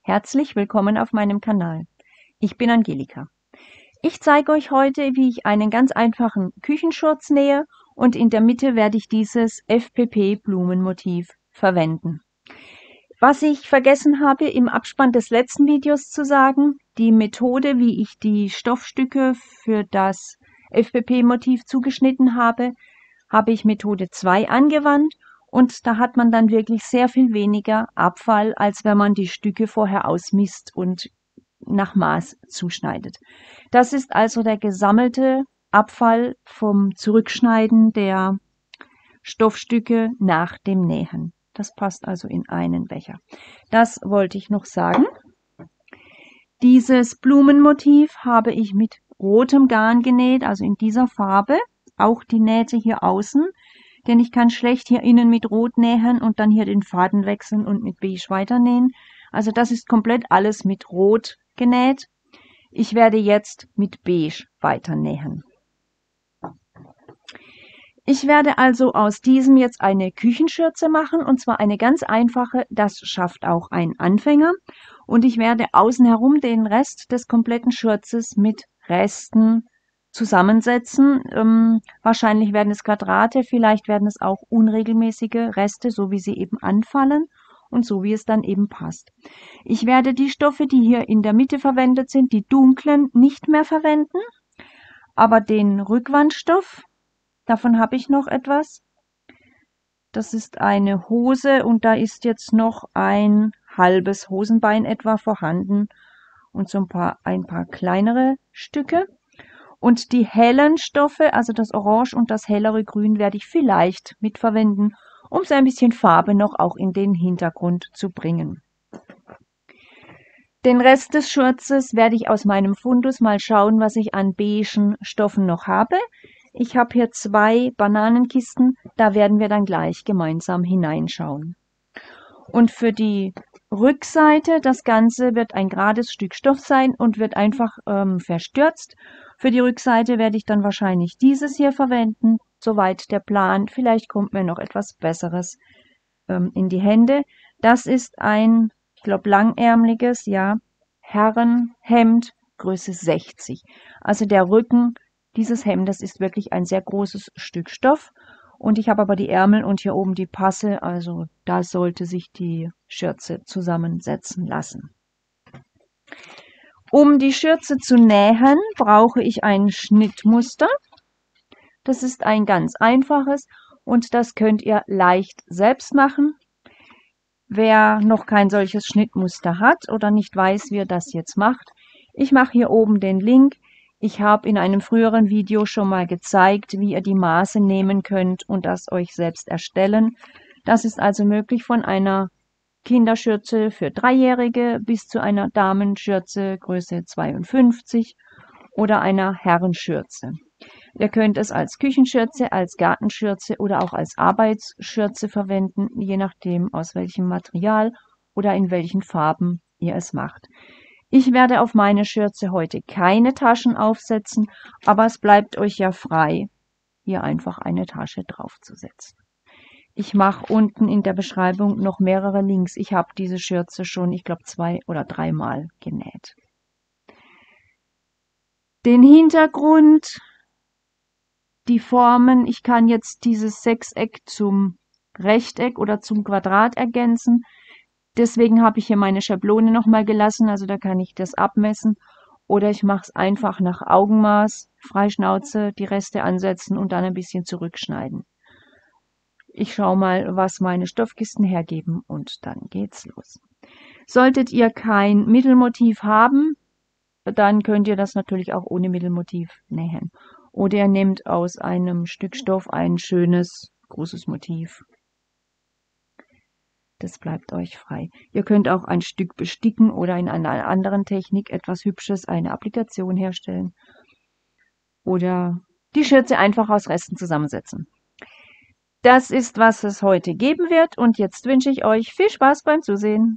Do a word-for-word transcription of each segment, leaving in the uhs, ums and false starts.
Herzlich willkommen auf meinem Kanal. Ich bin Angelika. Ich zeige euch heute, wie ich einen ganz einfachen Küchenschurz nähe und in der Mitte werde ich dieses F P P-Blumenmotiv verwenden. Was ich vergessen habe im Abspann des letzten Videos zu sagen, die Methode, wie ich die Stoffstücke für das F P P-Motiv zugeschnitten habe, habe ich Methode zwei angewandt. Und da hat man dann wirklich sehr viel weniger Abfall, als wenn man die Stücke vorher ausmisst und nach Maß zuschneidet. Das ist also der gesammelte Abfall vom Zurückschneiden der Stoffstücke nach dem Nähen. Das passt also in einen Becher. Das wollte ich noch sagen. Dieses Blumenmotiv habe ich mit rotem Garn genäht, also in dieser Farbe. Auch die Nähte hier außen. Denn ich kann schlecht hier innen mit Rot nähen und dann hier den Faden wechseln und mit Beige weiternähen. Also das ist komplett alles mit Rot genäht. Ich werde jetzt mit Beige weiternähen. Ich werde also aus diesem jetzt eine Küchenschürze machen, und zwar eine ganz einfache, das schafft auch ein Anfänger. Und ich werde außen herum den Rest des kompletten Schurzes mit Resten zusammensetzen. Ähm, wahrscheinlich werden es Quadrate, vielleicht werden es auch unregelmäßige Reste, so wie sie eben anfallen und so wie es dann eben passt. Ich werde die Stoffe, die hier in der Mitte verwendet sind, die dunklen, nicht mehr verwenden, aber den Rückwandstoff, davon habe ich noch etwas. Das ist eine Hose und da ist jetzt noch ein halbes Hosenbein etwa vorhanden und so ein paar, ein paar kleinere Stücke. Und die hellen Stoffe, also das Orange und das hellere Grün, werde ich vielleicht mitverwenden, um so ein bisschen Farbe noch auch in den Hintergrund zu bringen. Den Rest des Schurzes werde ich aus meinem Fundus mal schauen, was ich an beigen Stoffen noch habe. Ich habe hier zwei Bananenkisten, da werden wir dann gleich gemeinsam hineinschauen. Und für die Rückseite, das Ganze wird ein gerades Stück Stoff sein und wird einfach ähm, verstürzt. Für die Rückseite werde ich dann wahrscheinlich dieses hier verwenden, soweit der Plan. Vielleicht kommt mir noch etwas Besseres ähm, in die Hände. Das ist ein, ich glaube, langärmliches, ja, Herrenhemd, Größe sechzig. Also der Rücken dieses Hemdes ist wirklich ein sehr großes Stück Stoff. Und ich habe aber die Ärmel und hier oben die Passe, also da sollte sich die Schürze zusammensetzen lassen. Um die Schürze zu nähen, brauche ich ein Schnittmuster. Das ist ein ganz einfaches und das könnt ihr leicht selbst machen. Wer noch kein solches Schnittmuster hat oder nicht weiß, wie er das jetzt macht, ich mache hier oben den Link. Ich habe in einem früheren Video schon mal gezeigt, wie ihr die Maße nehmen könnt und das euch selbst erstellen. Das ist also möglich von einer Kinderschürze für Dreijährige bis zu einer Damenschürze Größe zweiundfünfzig oder einer Herrenschürze. Ihr könnt es als Küchenschürze, als Gartenschürze oder auch als Arbeitsschürze verwenden, je nachdem aus welchem Material oder in welchen Farben ihr es macht. Ich werde auf meine Schürze heute keine Taschen aufsetzen, aber es bleibt euch ja frei, hier einfach eine Tasche draufzusetzen. Ich mache unten in der Beschreibung noch mehrere Links. Ich habe diese Schürze schon, ich glaube, zwei oder dreimal genäht. Den Hintergrund, die Formen, ich kann jetzt dieses Sechseck zum Rechteck oder zum Quadrat ergänzen. Deswegen habe ich hier meine Schablone nochmal gelassen, also da kann ich das abmessen. Oder ich mache es einfach nach Augenmaß, Freischnauze, die Reste ansetzen und dann ein bisschen zurückschneiden. Ich schaue mal, was meine Stoffkisten hergeben und dann geht's los. Solltet ihr kein Mittelmotiv haben, dann könnt ihr das natürlich auch ohne Mittelmotiv nähen. Oder ihr nehmt aus einem Stück Stoff ein schönes, großes Motiv. Das bleibt euch frei. Ihr könnt auch ein Stück besticken oder in einer anderen Technik etwas Hübsches, eine Applikation herstellen. Oder die Schürze einfach aus Resten zusammensetzen. Das ist, was es heute geben wird und jetzt wünsche ich euch viel Spaß beim Zusehen.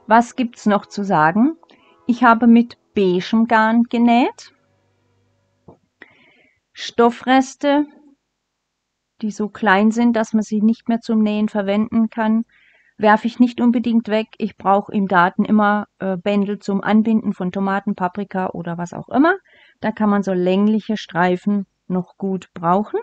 Was gibt's noch zu sagen? Ich habe mit beigem Garn genäht. Stoffreste, die so klein sind, dass man sie nicht mehr zum Nähen verwenden kann, werfe ich nicht unbedingt weg. Ich brauche im Garten immer äh, Bändel zum Anbinden von Tomaten, Paprika oder was auch immer. Da kann man so längliche Streifen noch gut brauchen.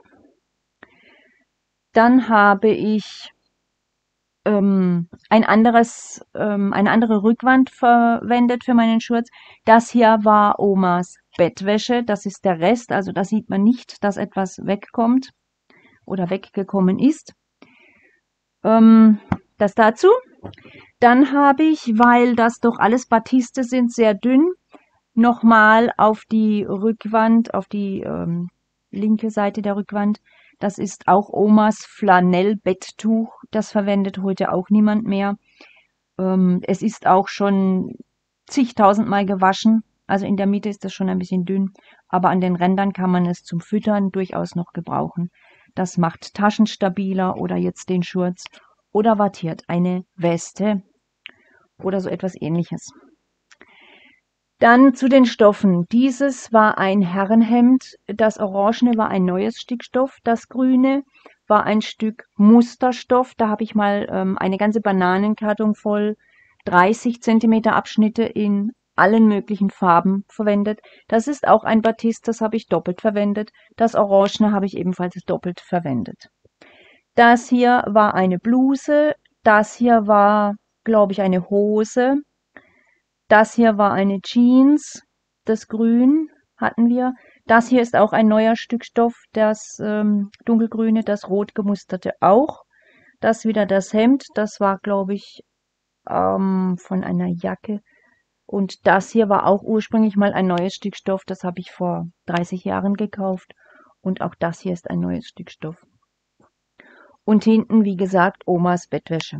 Dann habe ich ähm, ein anderes, ähm, eine andere Rückwand verwendet für meinen Schurz. Das hier war Omas Bettwäsche. Das ist der Rest. Also da sieht man nicht, dass etwas wegkommt oder weggekommen ist. Ähm, das dazu. Dann habe ich, weil das doch alles Batiste sind, sehr dünn, nochmal auf die Rückwand, auf die ähm, linke Seite der Rückwand. Das ist auch Omas Flanell-Betttuch. Das verwendet heute auch niemand mehr. Ähm, es ist auch schon zigtausendmal gewaschen. Also in der Mitte ist das schon ein bisschen dünn. Aber an den Rändern kann man es zum Füttern durchaus noch gebrauchen. Das macht Taschen stabiler oder jetzt den Schurz oder wattiert eine Weste oder so etwas Ähnliches. Dann zu den Stoffen. Dieses war ein Herrenhemd, das Orangene war ein neues Stück Stoff, das Grüne war ein Stück Musterstoff. Da habe ich mal ähm, eine ganze Bananenkarton voll dreißig Zentimeter Abschnitte in allen möglichen Farben verwendet. Das ist auch ein Batist, das habe ich doppelt verwendet. Das Orangene habe ich ebenfalls doppelt verwendet. Das hier war eine Bluse, das hier war, glaube ich, eine Hose. Das hier war eine Jeans, das Grün hatten wir. Das hier ist auch ein neuer Stück Stoff, das ähm, dunkelgrüne, das rot gemusterte auch. Das wieder das Hemd, das war, glaube ich, ähm, von einer Jacke. Und das hier war auch ursprünglich mal ein neues Stück Stoff, das habe ich vor dreißig Jahren gekauft. Und auch das hier ist ein neues Stück Stoff. Und hinten, wie gesagt, Omas Bettwäsche.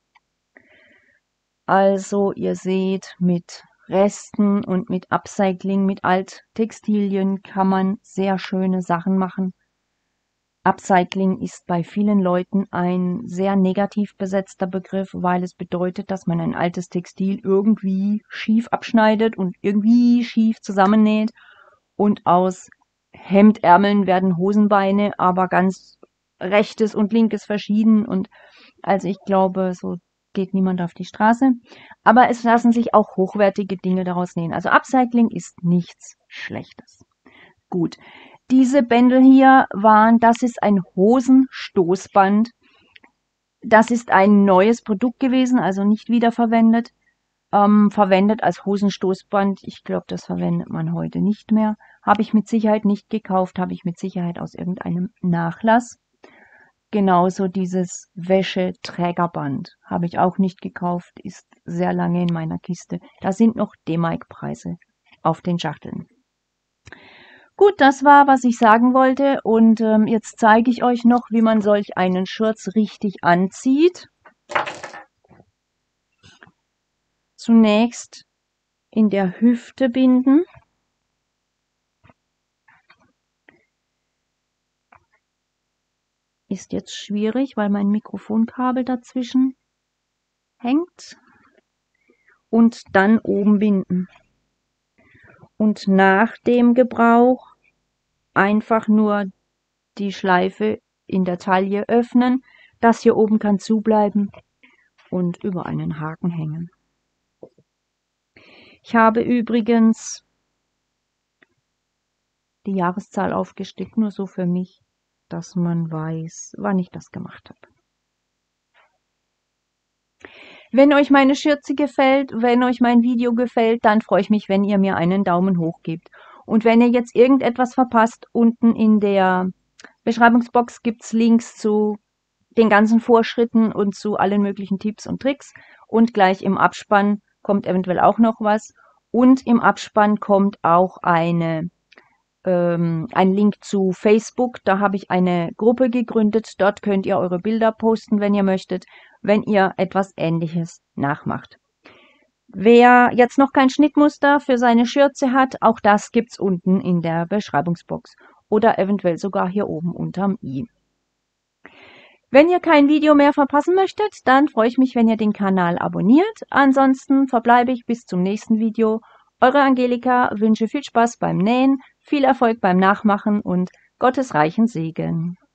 Also ihr seht, mit Resten und mit Upcycling, mit Alttextilien kann man sehr schöne Sachen machen. Upcycling ist bei vielen Leuten ein sehr negativ besetzter Begriff, weil es bedeutet, dass man ein altes Textil irgendwie schief abschneidet und irgendwie schief zusammennäht und aus Hemdärmeln werden Hosenbeine, aber ganz rechtes und linkes verschieden und also ich glaube, so geht niemand auf die Straße. Aber es lassen sich auch hochwertige Dinge daraus nähen. Also Upcycling ist nichts Schlechtes. Gut. Diese Bändel hier waren, das ist ein Hosenstoßband. Das ist ein neues Produkt gewesen, also nicht wiederverwendet. Ähm, verwendet als Hosenstoßband. Ich glaube, das verwendet man heute nicht mehr. Habe ich mit Sicherheit nicht gekauft, habe ich mit Sicherheit aus irgendeinem Nachlass. Genauso dieses Wäscheträgerband habe ich auch nicht gekauft, ist sehr lange in meiner Kiste. Da sind noch D-Mark-Preise auf den Schachteln. Gut, das war, was ich sagen wollte. Und ähm, jetzt zeige ich euch noch, wie man solch einen Schurz richtig anzieht. Zunächst in der Hüfte binden. Ist jetzt schwierig, weil mein Mikrofonkabel dazwischen hängt. Und dann oben binden. Und nach dem Gebrauch einfach nur die Schleife in der Taille öffnen. Das hier oben kann zubleiben und über einen Haken hängen. Ich habe übrigens die Jahreszahl aufgesteckt, nur so für mich, dass man weiß, wann ich das gemacht habe. Wenn euch meine Schürze gefällt, wenn euch mein Video gefällt, dann freue ich mich, wenn ihr mir einen Daumen hoch gebt. Und wenn ihr jetzt irgendetwas verpasst, unten in der Beschreibungsbox gibt es Links zu den ganzen Vorschritten und zu allen möglichen Tipps und Tricks. Und gleich im Abspann kommt eventuell auch noch was. Und im Abspann kommt auch eine, ähm, ein Link zu Facebook. Da habe ich eine Gruppe gegründet. Dort könnt ihr eure Bilder posten, wenn ihr möchtet, wenn ihr etwas Ähnliches nachmacht. Wer jetzt noch kein Schnittmuster für seine Schürze hat, auch das gibt's unten in der Beschreibungsbox oder eventuell sogar hier oben unterm i. Wenn ihr kein Video mehr verpassen möchtet, dann freue ich mich, wenn ihr den Kanal abonniert. Ansonsten verbleibe ich bis zum nächsten Video. Eure Angelika wünsche viel Spaß beim Nähen, viel Erfolg beim Nachmachen und Gottes reichen Segen.